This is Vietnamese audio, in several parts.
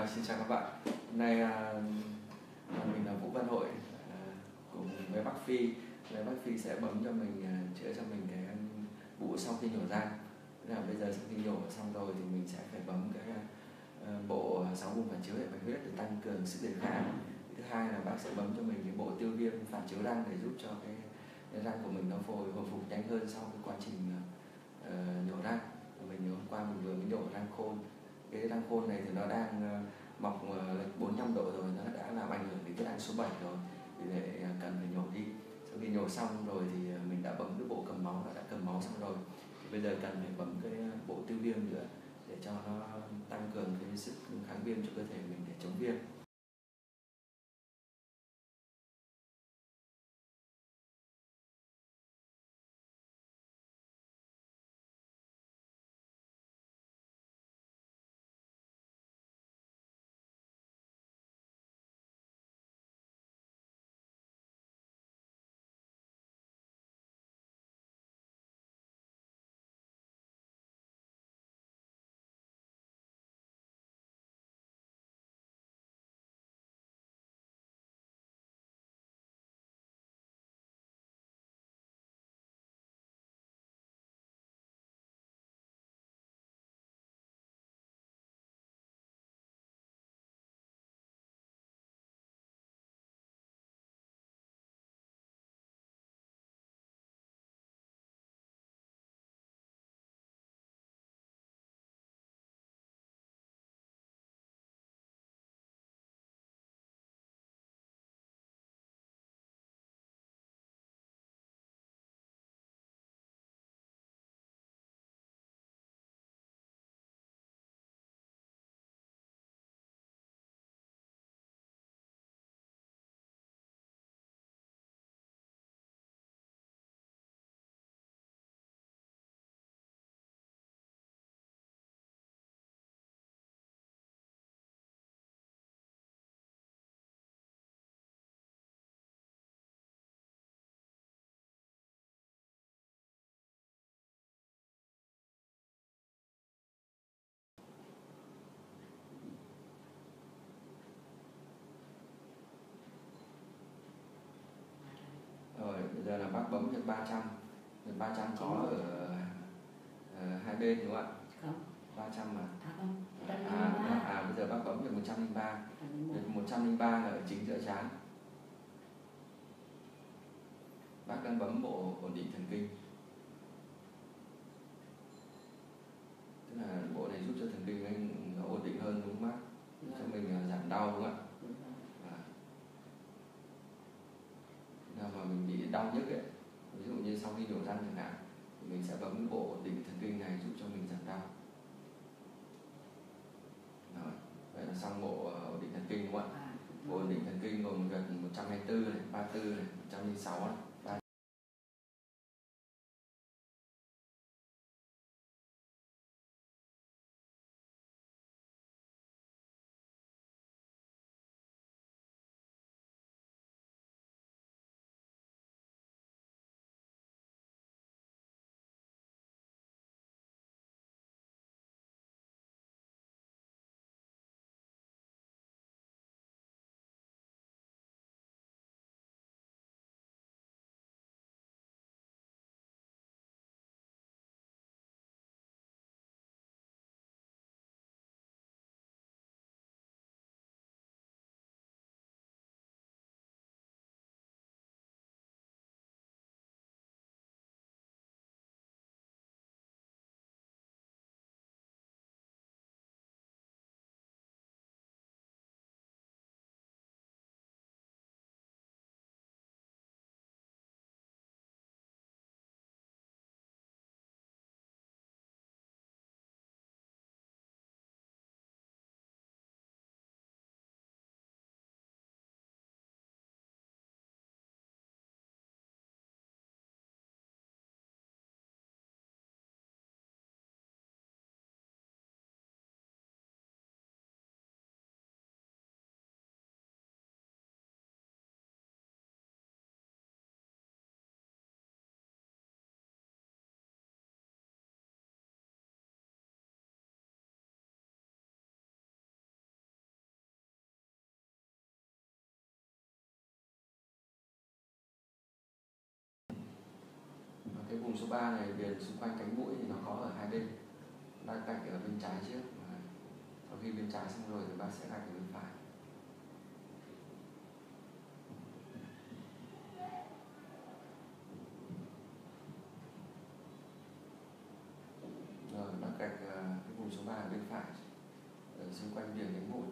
Xin chào các bạn. Hôm nay mình là Vũ Văn Hội, cùng với Bắc Phi. Bác Phi sẽ bấm cho mình, chữa cho mình cái vụ sau khi nhổ răng. Tức là bây giờ sau khi nhổ xong rồi thì mình sẽ phải bấm cái bộ 6 vùng phản chiếu hệ bạch huyết để tăng cường sức đề kháng. Thứ hai là bác sẽ bấm cho mình cái bộ tiêu viêm phản chiếu răng để giúp cho cái răng của mình nó hồi phục nhanh hơn sau cái quá trình nhổ răng. Hôm qua mình vừa mới nhổ răng khôn. Cái răng khôn này thì nó đang mọc lệch 45 độ rồi, nó đã làm ảnh hưởng đến cái răng số 7 rồi, vì vậy cần phải nhổ đi. Sau khi nhổ xong rồi thì mình đã bấm cái bộ cầm máu, nó đã cầm máu xong rồi, thì bây giờ cần phải bấm cái bộ tiêu viêm nữa để cho nó tăng cường cái sức kháng viêm cho cơ thể mình để chống viêm. Rồi, bây giờ là bác bấm được 300. 300 có ở hai bên đúng không ạ? Không. 300 mà. Không. Bây giờ bác bấm được 103. 103 là ở chính giữa trán. Bác đang bấm bộ ổn định thần kinh. Tức là bộ này giúp cho thần kinh anh nó ổn định hơn đúng không bác? Giúp cho mình giảm đau đúng không ạ? Nào mà mình bị đau nhức ấy, ví dụ như sau khi nhổ răng chẳng hạn, thì mình sẽ bấm cái bộ ổn định thần kinh này giúp cho mình giảm đau. Rồi, vậy là xong bộ ổn định thần kinh đúng không ạ? Bộ ổn định thần kinh gồm gật 124 này, 34 này, 106 này. vùng số 3 này viền xung quanh cánh mũi thì nó có ở hai bên, đang gạch ở bên trái trước, và sau khi bên trái xong rồi thì bác sẽ gạch ở bên phải. Rồi bác gạch cái vùng số 3 ở bên phải ở xung quanh viền cánh mũi.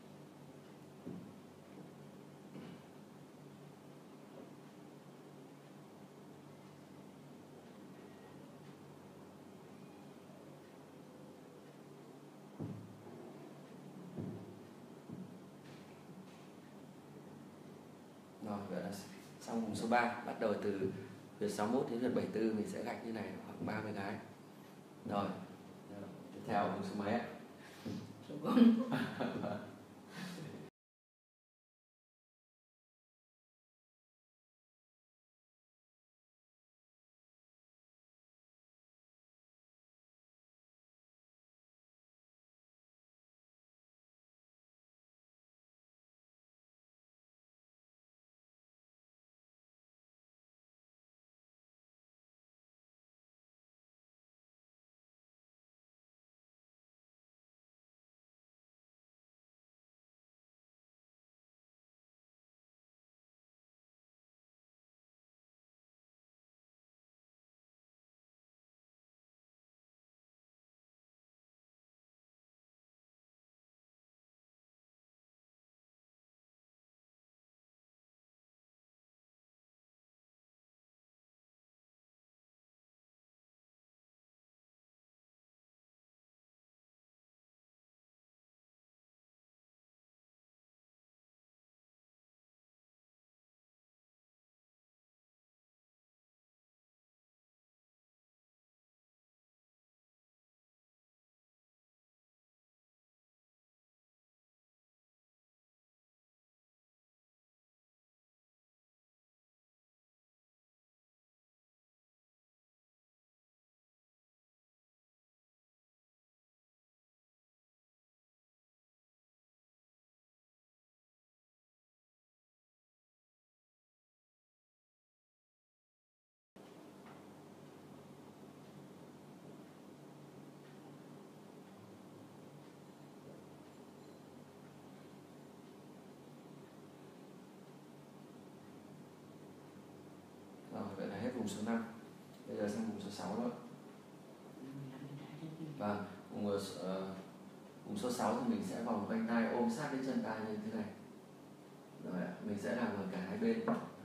Rồi vậy là xong vùng số 3, bắt đầu từ huyệt 61 đến huyệt 74 mình sẽ gạch như này khoảng 30 cái. Rồi tiếp theo vùng số mấy ạ? Số 4. Rồi vậy là hết vùng số 5. Bây giờ sang vùng số 6 rồi. Và vùng số 6 thì mình sẽ vòng quanh tay, ôm sát đến chân tay như thế này. Rồi mình sẽ làm ở cả hai bên.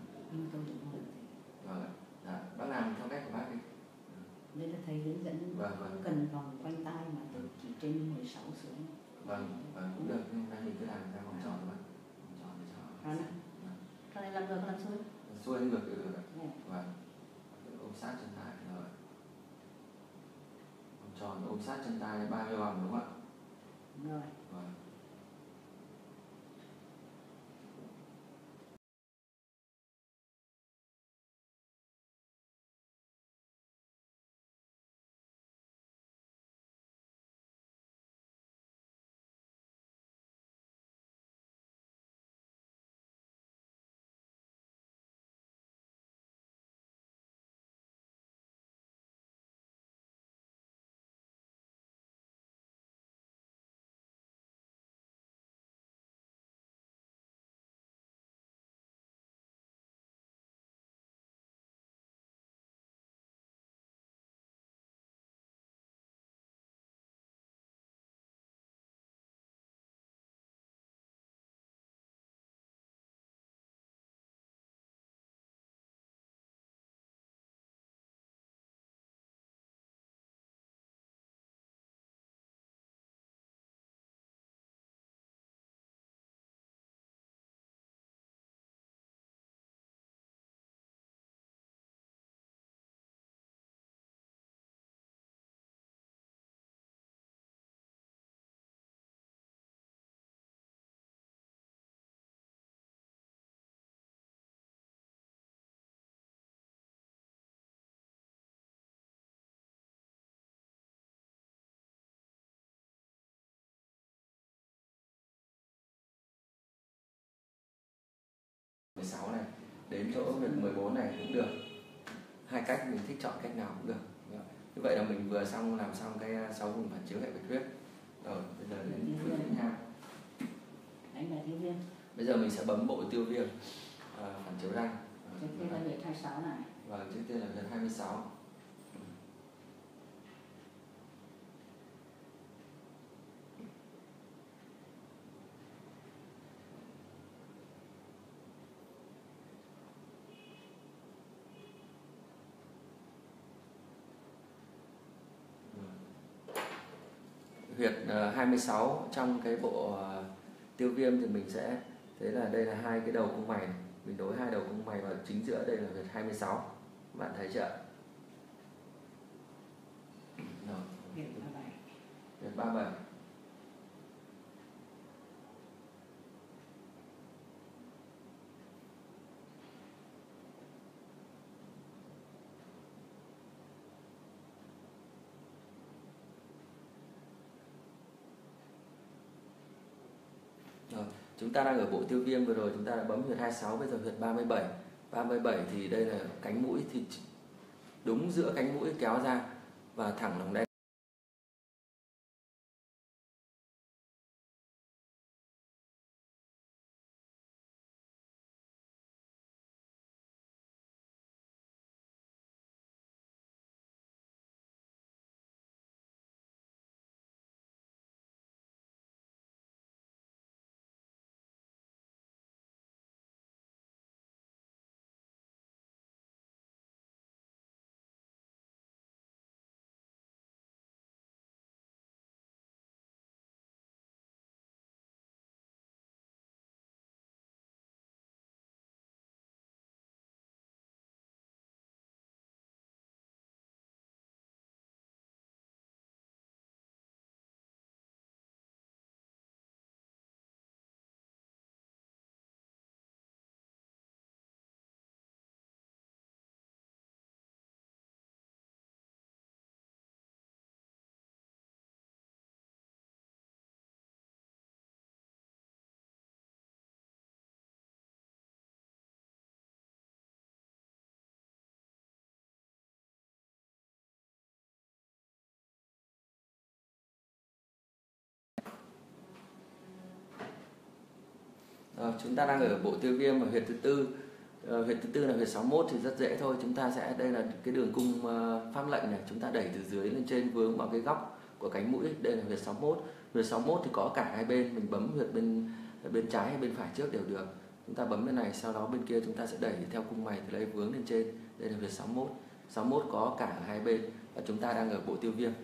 Rồi bác làm theo cách của bác đi. Đây là thầy hướng dẫn, không cần vòng quanh tay mà chỉ trên 16 xuống. Vâng, cũng được, nhưng nay mình cứ làm ra vòng tròn thôi. Vòng tròn để cho. Rồi này. Cái này làm ngược làm xuôi. Xuôi ngược được ạ. Vâng. Ôm sát chân tay rồi. Vòng tròn ôm sát chân tay 30 vòng đúng không ạ? Rồi. Vâng. Này đến chỗ huyệt 14 này cũng được. hai cách, mình thích chọn cách nào cũng được. Như vậy là mình vừa làm xong cái 6 vùng phản chiếu hệ bạch huyết. Rồi bây giờ đến phút tiếp theo. Anh là tiêu viêm. Bây giờ mình sẽ bấm bộ tiêu viêm phản chiếu răng. Trước tiên là huyệt 26 này. Vâng, trước tiên là huyệt 26. Huyệt 26 trong cái bộ tiêu viêm thì mình sẽ thấy là đây là hai cái đầu cung mày này. Mình nối hai đầu cung mày vào chính giữa, đây là huyệt 26. Bạn thấy chưa? Rồi. Huyệt 37. Huyệt 37. Rồi, chúng ta đang ở bộ tiêu viêm, vừa rồi chúng ta đã bấm huyệt 26, bây giờ huyệt 37. 37 thì đây là cánh mũi, thì đúng giữa cánh mũi kéo ra và thẳng lòng đen. Chúng ta đang ở bộ tiêu viêm ở huyệt thứ tư. Huyệt thứ tư là huyệt 61 thì rất dễ thôi. Chúng ta sẽ, đây là cái đường cung pháp lệnh này, chúng ta đẩy từ dưới lên trên vướng vào cái góc của cánh mũi. Đây là huyệt 61. Huyệt 61 thì có cả hai bên, mình bấm huyệt bên trái hay bên phải trước đều được. Chúng ta bấm bên này, sau đó bên kia chúng ta sẽ đẩy theo cung mày từ đây vướng lên trên. Đây là huyệt 61. 61 có cả hai bên và chúng ta đang ở bộ tiêu viêm.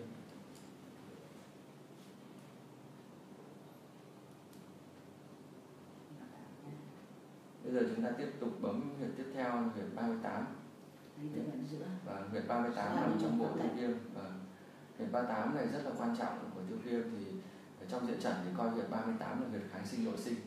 Bây giờ chúng ta tiếp tục bấm huyệt tiếp theo, huyệt 38. Và huyệt 38 nằm trong bộ tiêu viêm. Và huyệt 38 này rất là quan trọng của tiêu viêm, thì ở trong diện trần thì coi huyệt 38 là huyệt kháng sinh nội sinh.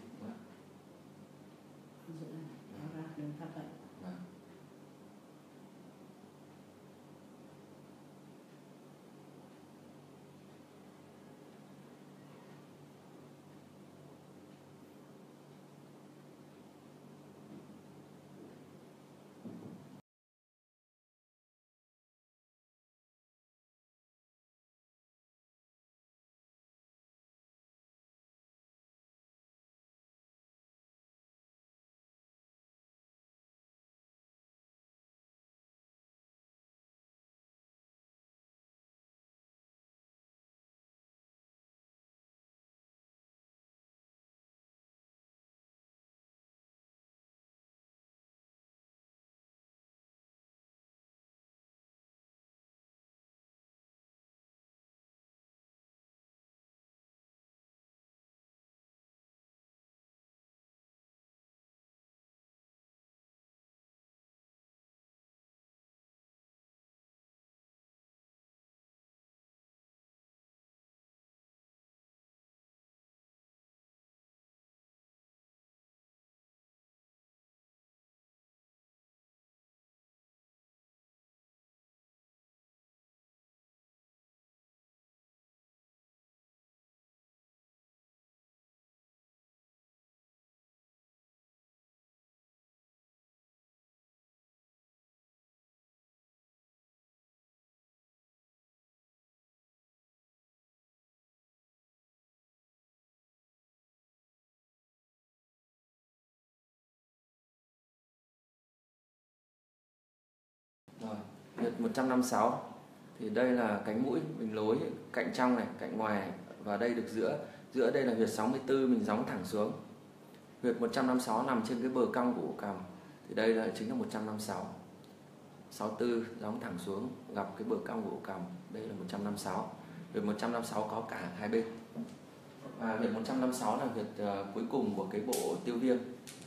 huyệt 156 thì đây là cánh mũi, mình nối cạnh trong này, cạnh ngoài này, và đây được giữa đây là huyệt 64, mình gióng thẳng xuống. Huyệt 156 nằm trên cái bờ cong của ổ cằm, thì đây là chính là 156. 64 gióng thẳng xuống gặp cái bờ cong của ổ cằm, đây là 156. Huyệt 156 có cả hai bên. Và huyệt 156 là huyệt cuối cùng của cái bộ tiêu viêm.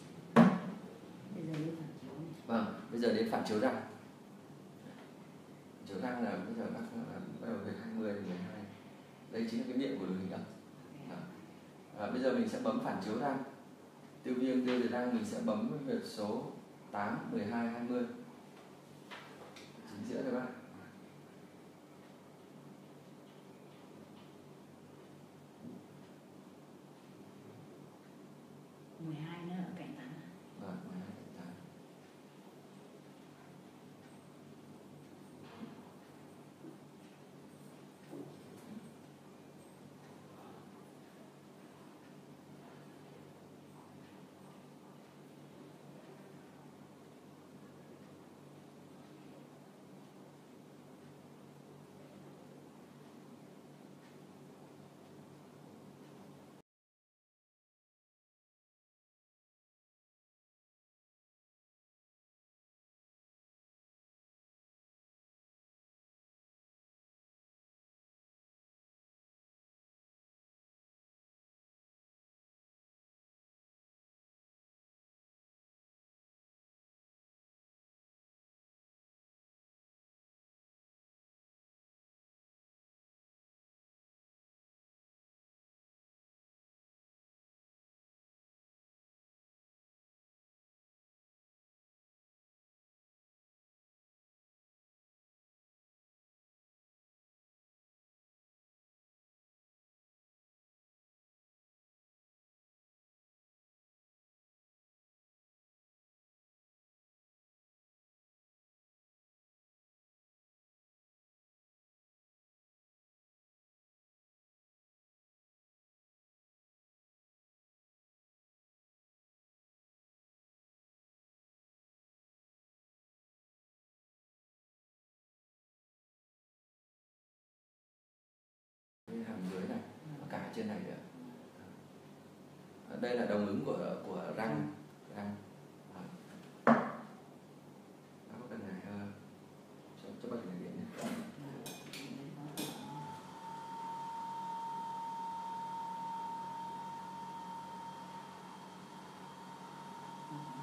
Vâng, bây giờ đến phản chiếu răng. Chiếu răng là bây giờ bác bắt đầu huyệt 20 đến 12. Đây chính là cái miệng của đường hình âm. Bây giờ mình sẽ bấm phản chiếu răng. Tiêu viêm tiêu diệt răng mình sẽ bấm huyệt số 8, 12, 20. Chính giữa đây bác. Nữa ở cạnh tám. Vâng, 12 cạnh 8. Hàm dưới này và cả trên này nữa. Đây là đồng ứng của răng. Nó có cần này cho bác này điện nhé.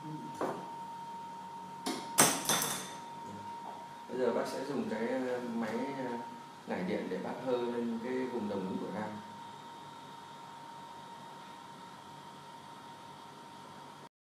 Bây giờ bác sẽ dùng cái máy